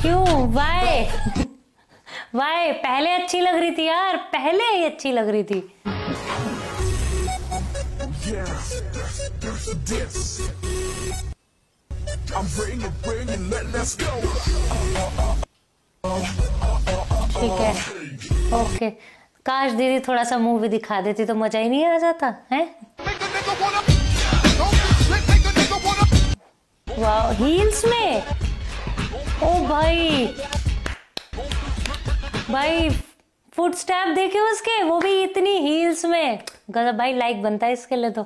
क्यों? Why why? पहले अच्छी लग रही थी यार, पहले ही अच्छी लग रही थी। ठीक है, ओके। काश दीदी थोड़ा सा मुंह भी दिखा देती तो मजा ही नहीं आ जाता है। वाह, हील्स में। ओ भाई, भाई फुट स्टेप देखे उसके, वो भी इतनी हील्स में। गजब भाई, लाइक बनता है इसके लिए तो।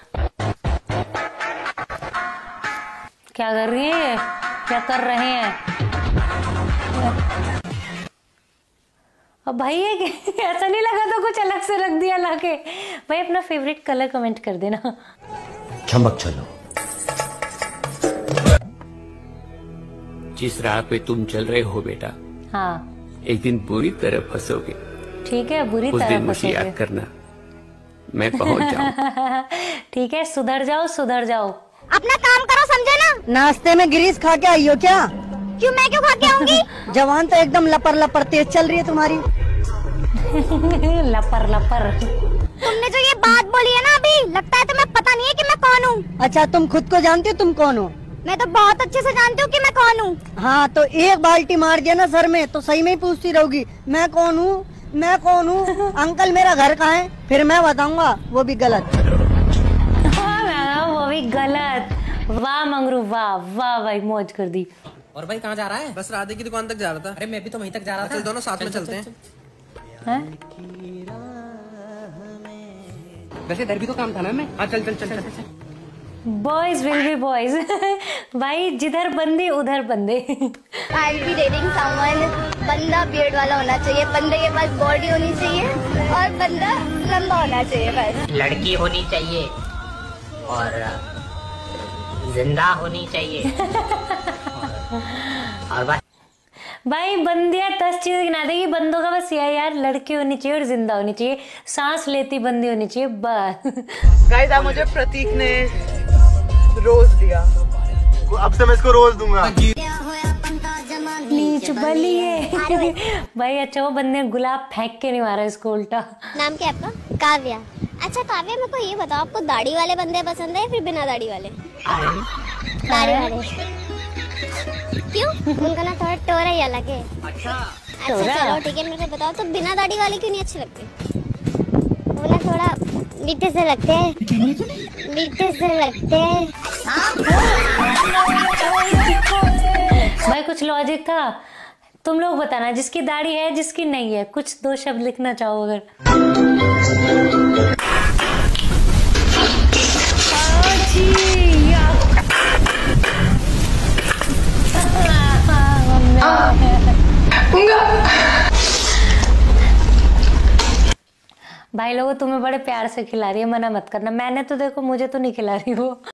क्या कर रही है, क्या कर रहे हैं? अब भाई ये ऐसा नहीं लगा तो कुछ अलग से रख दिया लाके। भाई अपना फेवरेट कलर कमेंट कर देना। चमक चलो। जिस राह पे तुम चल रहे हो बेटा, हाँ एक दिन बुरी तरह फंसोगे। ठीक है, बुरी उस तरह दिन मुझे फंसोगे। याद करना, मैं पहुंच जाऊं। ठीक है, सुधर जाओ सुधर जाओ। अपना काम करो, समझे ना। नाश्ते में ग्रीस खा के आई हो क्या? क्यों, मैं क्यों खा के आऊंगी? जवान तो एकदम लपर लपर तेज चल रही है तुम्हारी। लपर लपर। तुमने जो ये बात बोली है ना अभी, लगता है तुम्हें पता नहीं है कि मैं कौन हूँ। अच्छा, तुम खुद को जानती हो तुम कौन हो? मैं तो बहुत अच्छे से जानती हूँ कि मैं कौन हूँ। हाँ, तो एक बाल्टी मार दिया ना सर में तो सही में ही पूछती रहोगी मैं कौन हूँ, मैं कौन हूँ। अंकल मेरा घर कहाँ है, फिर मैं बताऊंगा, वो भी गलत। हाँ, वो भी गलत। वाह मंगरू, वाह वाह भाई, मौज कर दी। और भाई कहाँ जा रहा है? बस राधे की दुकान तक जा रहा था। अरे मैं भी तो वहीं तक जा रहा था। चल दोनों साथ में चलते हैं। वैसे इधर भी तो काम था ना मैं। हाँ चल चल चल चल चल। Boys will be boys. भाई जिधर बंदे उधर बंदे। I will be dating someone, बंदा बियर्ड वाला होना चाहिए, बंदे के पास बॉडी होनी चाहिए और बंदा लंबा होना चाहिए बस। लड़की होनी चाहिए और जिंदा होनी चाहिए। और बस भाई बंदियां 10 चीजें गिना देगी, बंदों का बस यही यार, लड़की होनी चाहिए और जिंदा होनी चाहिए, सांस लेती बंदी होनी चाहिए बस। गाइस आज मुझे प्रतीक ने रोज दिया, अब से मैं इसको रोज दूंगा। नीच बलिए। भाई अच्छा वो बंदे ने गुलाब फेंक के नहीं मारा इसको उल्टा। नाम क्या है आपका? काव्या। अच्छा काव्या, मेरे को ये बताओ, आपको दाढ़ी वाले बंदे पसंद है या फिर बिना दाढ़ी वाले? दाढ़ी वाले। क्यों? उनका ना थोड़ा टोरा ही अलग है। अच्छा चलो ठीक है, मेरे को बताओ तो बिना दाढ़ी वाले क्यों नहीं अच्छे लगते? वो ना थोड़ा मीठे से लगते हैं, मीठे से लगते हैं। भाई कुछ लॉजिक था, तुम लोग बताना जिसकी दाढ़ी है जिसकी नहीं है, कुछ 2 शब्द लिखना चाहो अगर। भाई लोगों तुम्हें बड़े प्यार से खिला रही है, मना मत करना। मैंने तो देखो, मुझे तो नहीं खिला रही वो।